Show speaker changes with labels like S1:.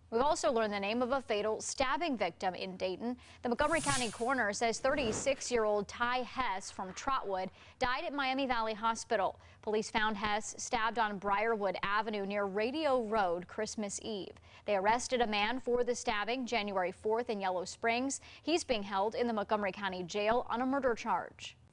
S1: We've also learned the name of a fatal stabbing victim in Dayton. The Montgomery County Coroner says 36-year-old Ty Hess from Trotwood died at Miami Valley Hospital. Police found Hess stabbed on Briarwood Avenue near Radio Road Christmas Eve. They arrested a man for the stabbing January 4th in Yellow Springs. He's being held in the Montgomery County Jail on a murder charge.